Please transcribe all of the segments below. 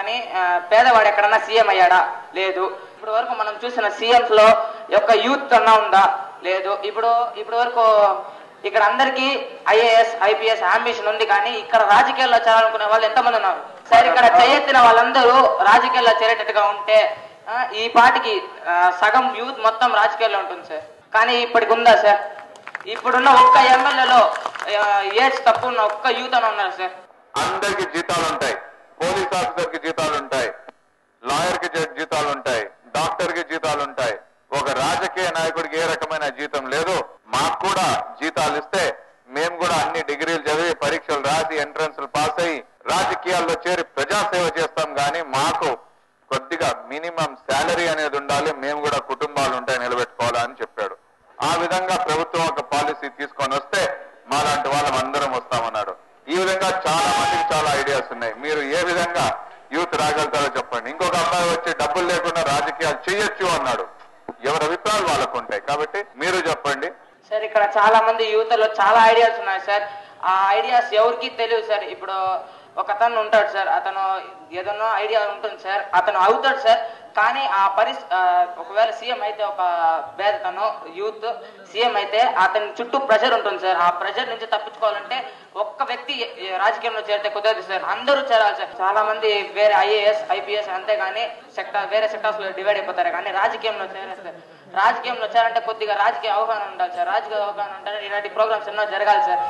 కానీ పేదవాడు ఎక్కడన్నా సీఎం అయ్యాడా? లేదు. ఇప్పుడు వరకు మనం చూసిన సీఎంస్ లో యొక్క యూత్ అన్నా ఉందా? లేదు. ఇప్పుడు వరకు ఇక్కడ అందరికీ ఐఏఎస్ ఐపీఎస్ అంబిషన్ ఉంది, కానీ ఇక్కడ రాజకీయాల్లో చేరాలనుకునే వాళ్ళు ఎంతమంది ఉన్నారు సార్? ఇక్కడ చేయెత్తిన వాళ్ళందరూ రాజకీయాల్లో చేరేటట్టుగా ఉంటే ఈ పాటికి సగం యూత్ మొత్తం రాజకీయాల్లో ఉంటుంది సార్. కానీ ఇప్పటికి ఉందా సార్? ఇప్పుడున్న ఒక్క ఎమ్మెల్యేలో ఏజ్ తక్కువ ఉన్న ఒక్క యూత్ అని ఉన్నారు సార్. అందరికి జీతాలు ఉంటాయి, పోలీస్ ఆఫీసర్ కి జీతాలు ఉంటాయి, లాయర్ కి జీతాలు ఉంటాయి, డాక్టర్ కి జీతాలు ఉంటాయి. ఒక రాజకీయ నాయకుడికి ఏ రకమైన జీతం లేదు. మాకు కూడా జీతాలు ఇస్తే మేము కూడా అన్ని డిగ్రీలు చదివి పరీక్షలు రాసి ఎంట్రన్స్ పాస్ అయ్యి రాజకీయాల్లో చేరి ప్రజాసేవ చేస్తాం. కానీ మాకు కొద్దిగా మినిమం శాలరీ అనేది ఉండాలి, మేము కూడా కుటుంబాలు ఉంటాయి నిలబెట్టుకోవాలని చెప్పాడు. ఆ విధంగా ప్రభుత్వం ఒక పాలసీ తీసుకొని వస్తే మాలాంటి వాళ్ళం అందరం వస్తామన్నాడు. ఈ విధంగా చాలా మందికి చాలా ఐడియాస్ ఉన్నాయి. మీరు ఏ విధంగా యూత్ రాగలుగుతారో చెప్పండి. ఇంకొక అబ్బాయి వచ్చి డబ్బులు లేకుండా రాజకీయాలు చేయొచ్చు అన్నాడు. ఎవరి అభిప్రాయాలు వాళ్ళకు ఉంటాయి, కాబట్టి మీరు చెప్పండి సార్. ఇక్కడ చాలా మంది యూత్లో చాలా ఐడియాస్ ఉన్నాయి సార్. ఆ ఐడియాస్ ఎవరికి తెలియదు సార్. ఇప్పుడు ఒక అతను ఉంటాడు సార్, అతను ఏదన్నా ఐడియా ఉంటుంది సార్, అతను అవుతాడు సార్. కానీ ఆ ఒకవేళ సీఎం అయితే ఒక పేదతను యూత్ సీఎం అయితే అతని చుట్టూ ప్రెషర్ ఉంటుంది సార్. ఆ ప్రెషర్ నుంచి తప్పించుకోవాలంటే ఒక్క వ్యక్తి రాజకీయంలో చేరితే కుదరదు సార్, అందరూ చేరాలి సార్. చాలా మంది వేరే ఐఏఎస్ ఐపీఎస్ అంతేగాని వేరే సెక్టార్స్ లో డివైడ్ అయిపోతారు, కానీ రాజకీయంలో చేరేస్తారు. రాజకీయంలో చేరాలంటే కొద్దిగా రాజకీయ అవగాహన ఉండాలి సార్. రాజకీయ అవగాహన ఉంటే ఇలాంటి ప్రోగ్రామ్స్ ఎన్నో జరగాలి సార్.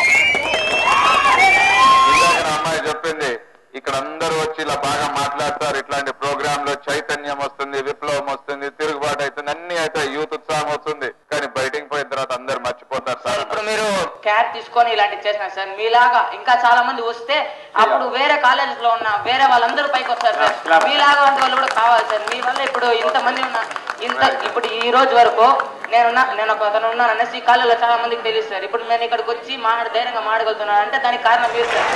అమ్మాయి చెప్పింది, ఇక్కడ అందరూ వచ్చి ఇలా బాగా మాట్లాడతారు, ఇట్లాంటి ప్రోగ్రామ్ లో చైతన్యం వస్తుంది, విప్లవం వస్తుంది, తిరుగుబాటు అవుతుంది, అన్ని అయితే యూత్ ఉత్సాహం వస్తుంది. కానీ బయటికి పోయిన తర్వాత అందరు మర్చిపోతారు సార్. ఇప్పుడు మీరు కేర్ తీసుకొని ఇలాంటివి చేసినారు సార్. మీలాగా ఇంకా చాలా మంది వస్తే అప్పుడు వేరే కాలేజెస్ లో ఉన్న వేరే వాళ్ళందరూ పైకి వస్తారు సార్. మీలాగా వంటి వాళ్ళు కూడా కావాలి సార్. మీ వల్ల ఇప్పుడు ఇంతమంది ఇప్పుడు ఈ రోజు వరకు నేను ఒక అతను ఉన్నాను అనేసి ఈ కాలేజీలో చాలా మందికి తెలియదు సార్. ఇప్పుడు నేను ఇక్కడికి వచ్చి ధైర్యంగా మాడగలుగుతున్నాను అంటే దానికి కారణం మీరు సార్.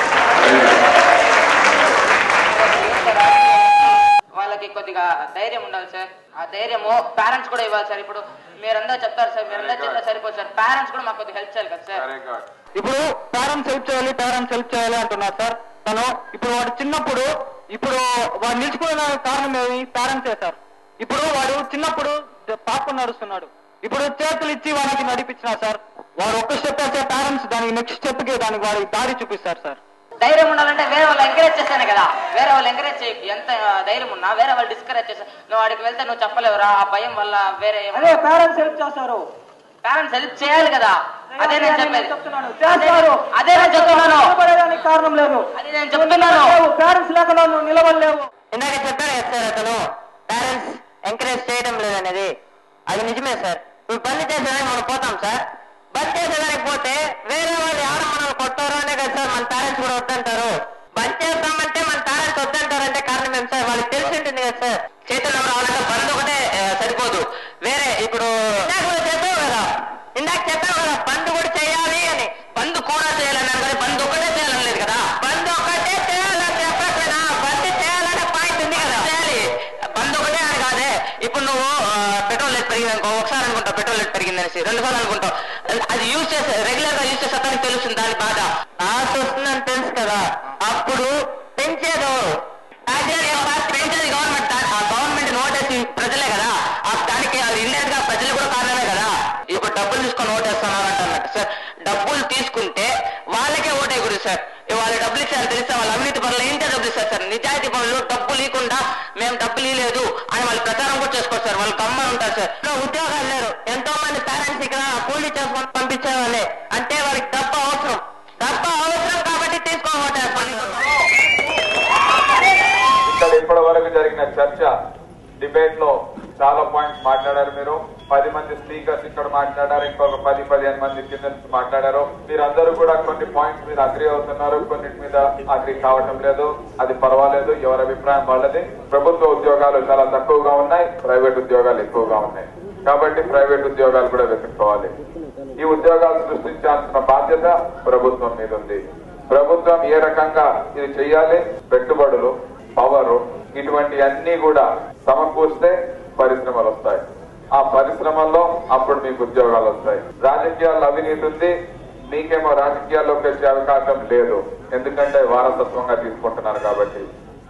వాళ్ళకి కొద్దిగా ధైర్యం ఉండాలి సార్. ఆ ధైర్యము పేరెంట్స్ కూడా ఇవ్వాలి సార్. ఇప్పుడు మీరందరూ చెప్తారు సార్, మీరందరూ చెప్తే సరిపోదు సార్. పేరెంట్స్ కూడా మాకు కొద్దిగా హెల్ప్ చేయాలి కదా సార్. ఇప్పుడు పేరెంట్స్ హెల్ప్ చేయాలి అంటున్నారు సార్. తను ఇప్పుడు వాడు చిన్నప్పుడు వాడు నిలుచుకునే కారణం ఏమి? పేరెంట్సే సార్. ఇప్పుడు వాడు చిన్నప్పుడు పాప నడుస్తున్నాడు, ఇప్పుడు చేతులు ఇచ్చి వాడికి నడిపించినా సార్, వాడు ఒక్క స్టెప్ వేస్తే పేరెంట్స్ దానికి నెక్స్ట్ స్టెప్ కి దానికి వాడికి దారి చూపిస్తారు సార్. ధైర్యం ఉండాలంటే వేరే వాళ్ళు ఎంకరేజ్ చేస్తానే కదా. వేరే వాళ్ళు ఎంకరేజ్ చేయ ఎంత ధైర్యం ఉన్నా వేరే వాళ్ళు డిస్కరేజ్ చేస్తారు. నువ్వు వాడికి వెళ్తే నువ్వు చెప్పలేవురా, ఆ భయం వల్ల వేరే పేరెంట్స్ హెల్ప్ చేస్తారు. పేరెంట్స్ హెల్ప్ చేయాలి కదా. అదే నేను చెప్పేది. అదే నేను చెప్తున్నాను. కారణం లేదు, అది నేను చెప్తున్నాను. పేరెంట్స్ లేకుండా నువ్వు నిలవలేవు. ఇందాక చెప్పారు కదా సార్, అతను పేరెంట్స్ ఎంకరేజ్ చేయడం లేదనేది. అది నిజమే సార్. ఇప్పుడు బంద్ చేసేదానికి మనం పోతాం సార్. బంద్ చేసేదానికి పోతే వేరే వాళ్ళు ఎవరు మనల్ని కొట్టారు అనే కదా సార్ మన పేరెంట్స్ కూడా వద్దంటారు. బంద్ చేస్తామంటే మన పేరెంట్స్ వద్దంటారంటే కారణం ఏం సార్? వాళ్ళకి తెలిసి ఉంటుంది కదా సార్. చేతుల్లో రావాలంటే బంద్ ఒకటే సరిపోదు, వేరే ఇప్పుడు ఇందాక చెప్పావు కదా బంద్ కూడా చేయాలి అని. బంద్ కూడా చేయాలన్నారు కానీ బంద్ ఒకటే చేయాలని లేదు కదా. బంద్ ఒకటే చేయాలని చెప్పకపోయినా బంద్ చేయాలనే పాయింట్ ఉంది కదా. చేయాలి, బంద్ ఒకటే అని కాదే. ఇప్పుడు నువ్వు పెట్రోల్ రేట్ పెరిగింది అనుకో, ఒకసారి అనుకుంటావు పెట్రోల్ రేట్ పెరిగింది అనేసి, 2 సార్లు అనుకుంటావు. అది యూజ్ చేసే రెగ్యులర్ గా యూజ్ చేసే అతనికి తెలుస్తుంది దాని బాధ. ఆశ వస్తుందని తెలుసు కదా, అప్పుడు పెంచేది పెంచేది గవర్నమెంట్. ఆ గవర్నమెంట్ నోటేసి ప్రజలే కదా, దానికి అది ఇండైరెక్ట్ గా ప్రజలు కూడా కారణమే కదా. ఇప్పుడు డబ్బులు తీసుకొని ఓటేస్తున్నారు అంటున్నారు సార్. డబ్బులు తీసుకుంటే వాళ్ళకే ఓటే గురి సార్. వాళ్ళు డబ్బులు ఇచ్చారు తెలిస్తే వాళ్ళు అవినీతి పనులు ఏంటో డబ్బులు ఇస్తారు సార్. నిజాయితీ పనులు డబ్బులు ఇవ్వకుండా మేము డబ్బులు ఇవ్వలేదు అని వాళ్ళు ప్రచారం కూడా చేసుకోవచ్చు సార్. వాళ్ళు గమ్మని ఉంటారు సార్. ఉద్యోగాలు లేరు, ఎంతో మంది పేరెంట్స్ ఇక్కడ కూలీ చేసుకొని పంపించేవాళ్ళే. అంటే వాళ్ళకి డబ్బు అవసరం కాబట్టి తీసుకోవాలి. ఇక్కడ ఇప్పటి వరకు జరిగిన చర్చ డిబేట్ లో చాలా పాయింట్స్ మాట్లాడారు. మీరు 10 మంది స్పీకర్స్ ఇక్కడ మాట్లాడారు, ఇంకొక 10-15 మంది కింద మాట్లాడారు. మీరందరూ కూడా కొన్ని పాయింట్స్ మీద అగ్రి అవుతున్నారు, కొన్నిటి మీద అగ్రి కావటం లేదు. అది పర్వాలేదు, ఎవరి అభిప్రాయం వాళ్ళది. ప్రభుత్వ ఉద్యోగాలు చాలా తక్కువగా ఉన్నాయి, ప్రైవేట్ ఉద్యోగాలు ఎక్కువగా ఉన్నాయి. కాబట్టి ప్రైవేట్ ఉద్యోగాలు కూడా వెతుక్కోవాలి. ఈ ఉద్యోగాలు సృష్టించాల్సిన బాధ్యత ప్రభుత్వం మీద ఉంది. ప్రభుత్వం ఏ రకంగా ఇది చెయ్యాలి, పెట్టుబడులు, పవరు, ఇటువంటి అన్ని కూడా సమకూర్స్తే పరిశ్రమలు వస్తాయి. ఆ పరిశ్రమల్లో అప్పుడు మీకు ఉద్యోగాలు వస్తాయి. రాజకీయాల్లో అవినీతి ఉంది, మీకేమో రాజకీయాల్లోకి వచ్చే అవకాశం లేదు, ఎందుకంటే వారసత్వంగా తీసుకుంటున్నారు కాబట్టి.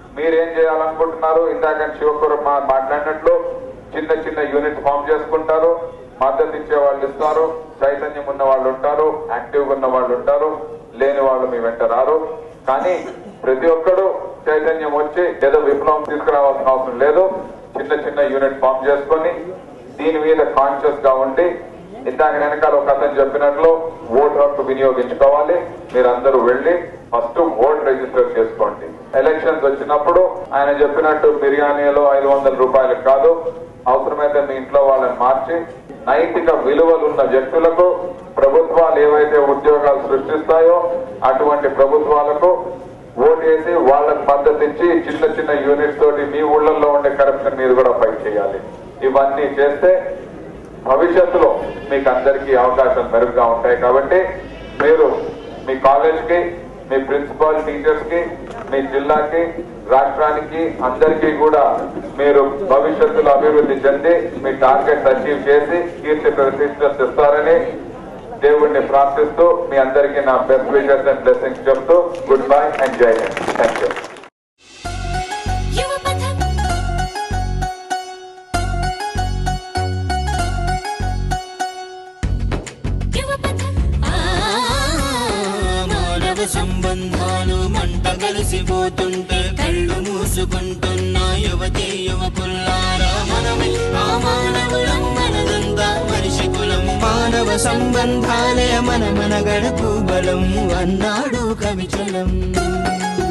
మీరేం చేయాలనుకుంటున్నారు? ఇందాక శివకుమార్ మాట్లాడినట్లు చిన్న చిన్న యూనిట్ ఫామ్ చేసుకుంటారు, మద్దతు ఇచ్చే వాళ్ళు ఇస్తారు, చైతన్యం ఉన్న వాళ్ళు ఉంటారు, యాక్టివ్గా ఉన్న వాళ్ళు ఉంటారు, లేని వాళ్ళు మీ వెంట రారు. కానీ ప్రతి ఒక్కరు చైతన్యం వచ్చి ఏదో విప్లవం తీసుకురావాల్సిన అవసరం లేదు. చిన్న చిన్న యూనిట్ ఫామ్ చేసుకొని దీని మీద కాన్షియస్ గా ఉండి, ఇందాక వెనకాల ఒక అతను చెప్పినట్లు ఓటు హక్కు వినియోగించుకోవాలి. మీరందరూ వెళ్లి ఫస్ట్ ఓట్ రిజిస్టర్ చేసుకోండి. ఎలక్షన్స్ వచ్చినప్పుడు ఆయన చెప్పినట్టు బిర్యానీలో 500 రూపాయలకు కాదు, అవసరమైతే మీ ఇంట్లో వాళ్ళని మార్చి నైతిక విలువలున్న వ్యక్తులకు, ప్రభుత్వాలు ఏవైతే ఉద్యోగాలు సృష్టిస్తాయో అటువంటి ప్రభుత్వాలకు ఓటేసి వాళ్ళకి మద్దతు ఇచ్చి చిన్న చిన్న యూనిట్స్ తోటి మీ ఊళ్ళల్లో ఉండే కరప్షన్ మీద కూడా ఫైట్ చేయాలి. ఇవన్నీ చేస్తే భవిష్యత్తులో మీకు అందరికీ అవకాశాలు మెరుగ్గా ఉంటాయి. కాబట్టి మీరు మీ కాలేజ్కి, మీ ప్రిన్సిపాల్ టీచర్స్ కి, మీ జిల్లాకి, రాష్ట్రానికి అందరికీ కూడా మీరు భవిష్యత్తులో అభివృద్ధి చెంది మీ టార్గెట్స్ అచీవ్ చేసి కీర్తి ప్రతిష్టలు ఇస్తారని దేవుణ్ణి ప్రార్థిస్తూ మీ అందరికీ నా బెస్ట్ విషెస్ అండ్ బ్లెస్సింగ్స్ చెప్తూ good bye and Jai Hind. Thank you. సంబంధాలు మంట కలిసిపోతుంటే కళ్ళు మూసుకుంటున్న యువతి యువకుల్లారా, మనమే ఆ మానవులం, మనదంతా మనిషి కులం. మానవ సంబంధాలే మన గడపు బలం అన్నాడు కవిచలం.